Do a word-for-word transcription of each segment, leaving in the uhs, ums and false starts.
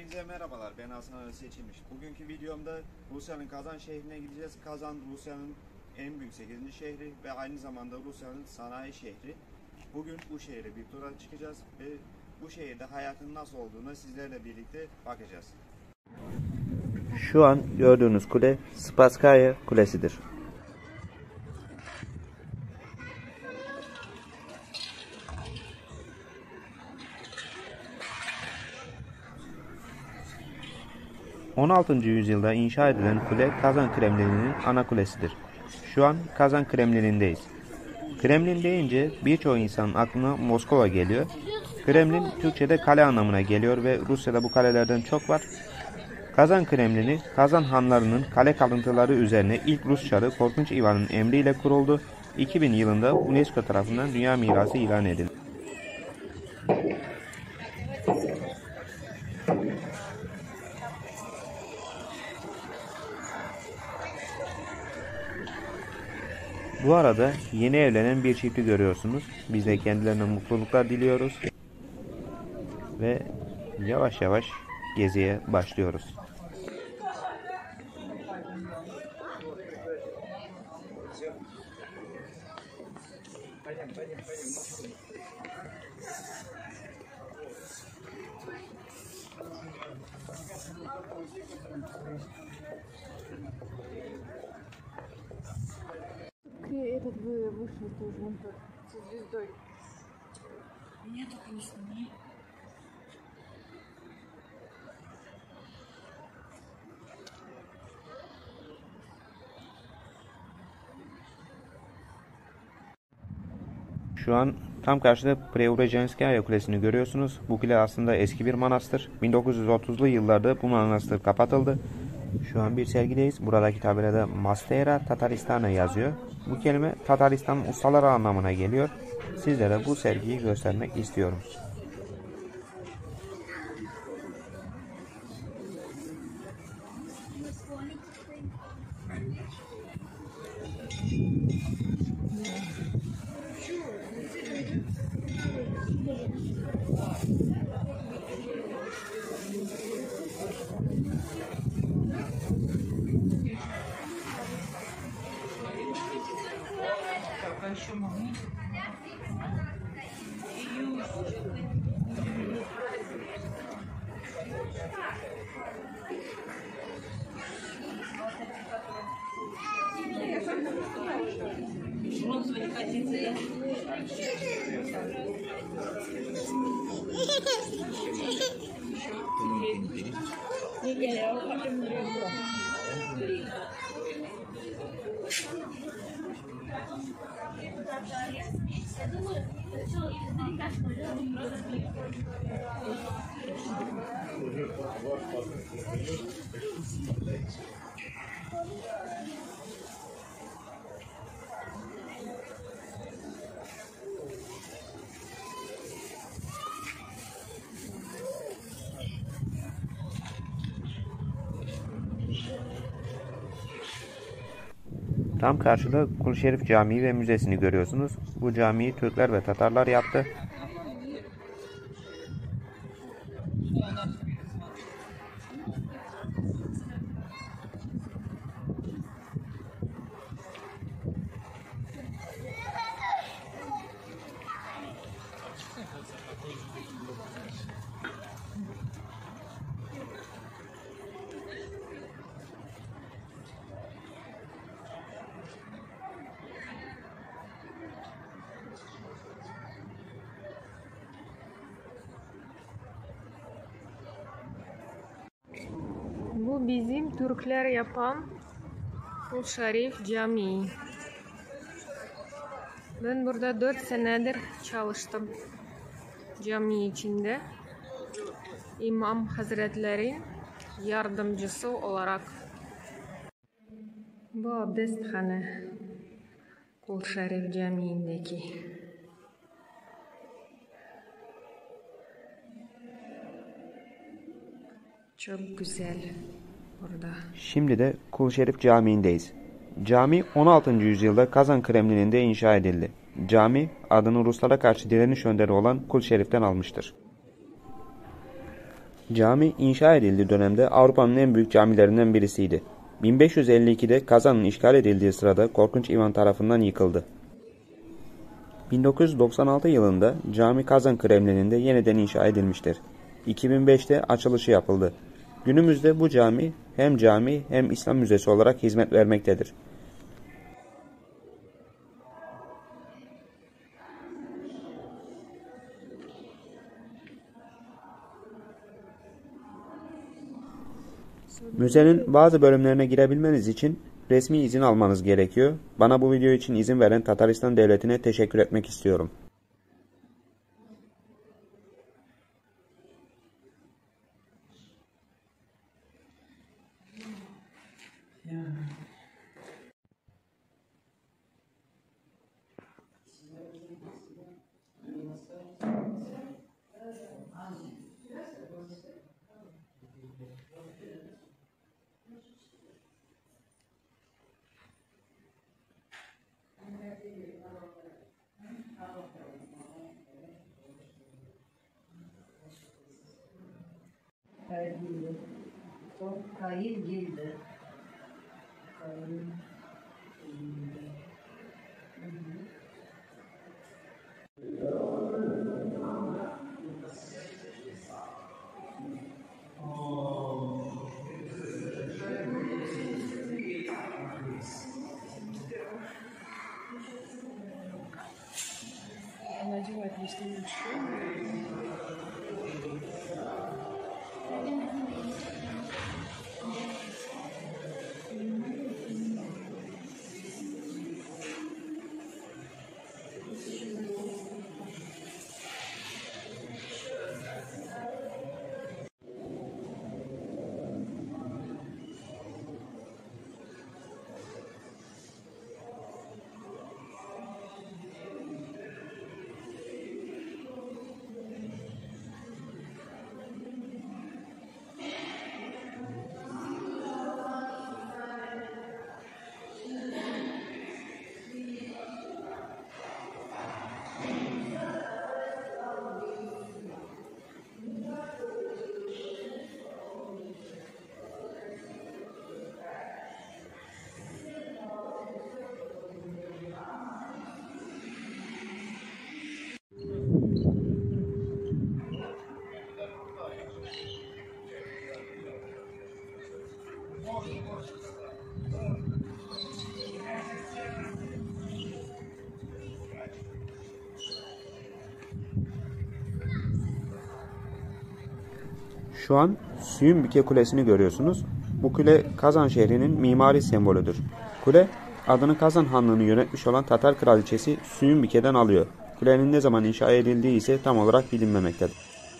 Hepinize merhabalar, ben Hasan Ali Seçilmiş. Bugünkü videomda Rusya'nın Kazan şehrine gideceğiz. Kazan, Rusya'nın en büyük sekizinci şehri ve aynı zamanda Rusya'nın sanayi şehri. Bugün bu şehre bir tura çıkacağız ve bu şehirde hayatın nasıl olduğuna sizlerle birlikte bakacağız. Şu an gördüğünüz kule Spasskaya Kulesi'dir. on altıncı yüzyılda inşa edilen kule Kazan Kremlini'nin ana kulesidir. Şu an Kazan Kremlini'ndeyiz. Kremlin deyince birçok insanın aklına Moskova geliyor. Kremlin Türkçe'de kale anlamına geliyor ve Rusya'da bu kalelerden çok var. Kazan Kremlini, Kazan hanlarının kale kalıntıları üzerine ilk Rus çarı Korkunç Ivan'ın emriyle kuruldu. iki bin yılında UNESCO tarafından Dünya Mirası ilan edildi. Bu arada yeni evlenen bir çifti görüyorsunuz. Biz de kendilerine mutluluklar diliyoruz. Ve yavaş yavaş geziye başlıyoruz. Этот вы вышли тоже вон так, со звездой. Меня только не снимай. Şu an tam karşıda Preobrazhenskaya Kulesi'ni görüyorsunuz. Bu kule aslında eski bir manastır. bin dokuz yüz otuzlu yıllarda bu manastır kapatıldı. Şu an bir sergideyiz. Buradaki tabelada Mastera Tataristana yazıyor. Bu kelime Tataristan ustaları anlamına geliyor. Sizlere bu sergiyi göstermek istiyorum. Tam karşıda Kulşerif Camii ve Müzesi'ni görüyorsunuz. Bu camiyi Türkler ve Tatarlar yaptı. Bu bizim Türkler yapan Kulşerif Camii. Ben burada dört senedir çalıştım cami içinde. İmam Hazretleri yardımcısı olarak. Bu abdesthane Kulşerif Camii'ndeki. Çok güzel burada. Şimdi de Kulşerif Camii'ndeyiz. Cami on altıncı yüzyılda Kazan Kremlini'nde inşa edildi. Cami adını Ruslara karşı direniş önderi olan Kulşerif'ten almıştır. Cami inşa edildiği dönemde Avrupa'nın en büyük camilerinden birisiydi. bin beş yüz elli ikide Kazan'ın işgal edildiği sırada Korkunç İvan tarafından yıkıldı. bin dokuz yüz doksan altı yılında cami Kazan Kremlini'nde yeniden inşa edilmiştir. iki bin beşte açılışı yapıldı. Günümüzde bu cami hem cami hem İslam müzesi olarak hizmet vermektedir. Müzenin bazı bölümlerine girebilmeniz için resmi izin almanız gerekiyor. Bana bu video için izin veren Tataristan Devleti'ne teşekkür etmek istiyorum. Kain girdi. Kain. Она одевает лиственную шею. Şu an Süyünbike Kulesi'ni görüyorsunuz. Bu kule Kazan şehrinin mimari sembolüdür. Kule adını Kazan Hanlığı'nı yönetmiş olan Tatar kraliçesi Süyünbike'den alıyor. Kulenin ne zaman inşa edildiği ise tam olarak bilinmemektedir.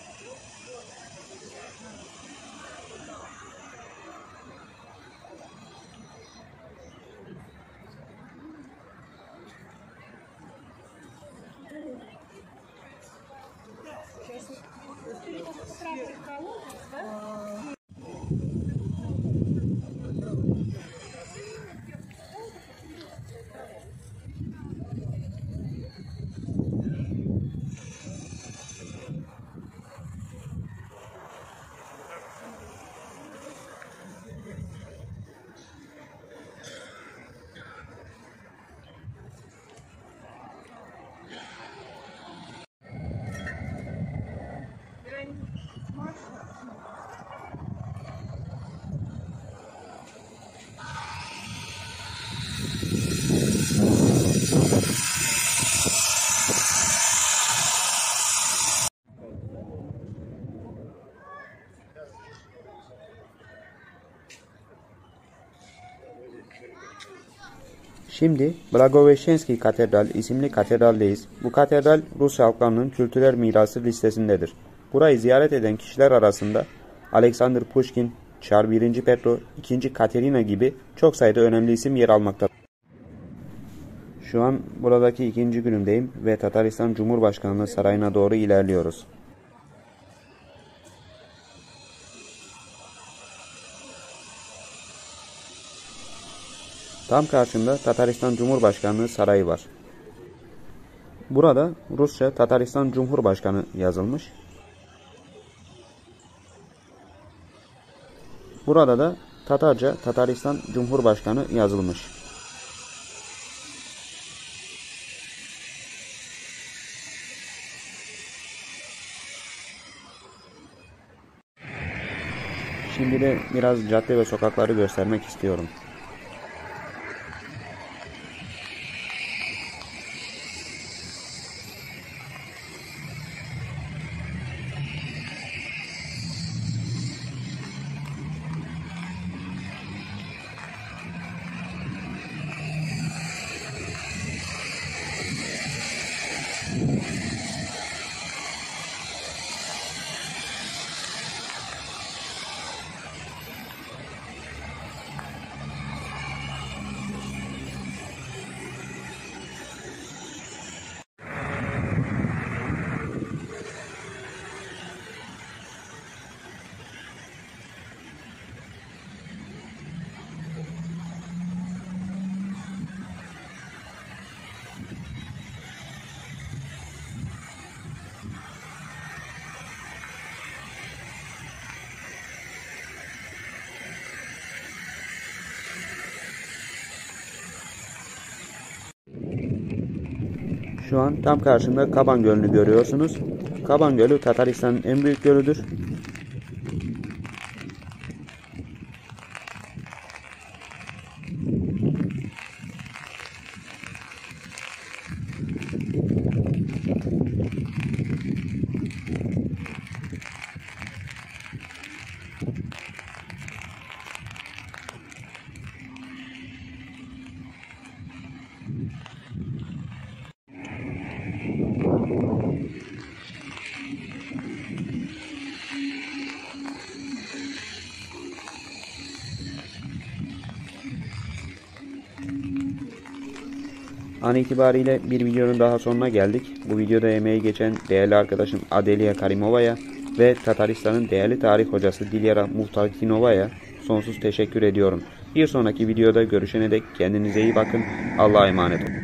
Şimdi Blagoveşenski Katedral isimli katedraldeyiz. Bu katedral Rus halklarının kültürel mirası listesindedir. Burayı ziyaret eden kişiler arasında Alexander Pushkin, Çar birinci Petro, ikinci Katerina gibi çok sayıda önemli isim yer almaktadır. Şu an buradaki ikinci günümdeyim ve Tataristan Cumhurbaşkanlığı Sarayı'na doğru ilerliyoruz. Tam karşımda Tataristan Cumhurbaşkanlığı Sarayı var. Burada Rusça Tataristan Cumhurbaşkanı yazılmış. Burada da Tatarca Tataristan Cumhurbaşkanı yazılmış. Şimdi de biraz cadde ve sokakları göstermek istiyorum. Şu an tam karşımda Kaban Gölü'nü görüyorsunuz. Kaban Gölü Tataristan'ın en büyük gölüdür. An itibariyle bir videonun daha sonuna geldik. Bu videoda emeği geçen değerli arkadaşım Adelia Karimova'ya ve Tataristan'ın değerli tarih hocası Dilyara Muhtalkinova'ya sonsuz teşekkür ediyorum. Bir sonraki videoda görüşene dek kendinize iyi bakın. Allah'a emanet olun.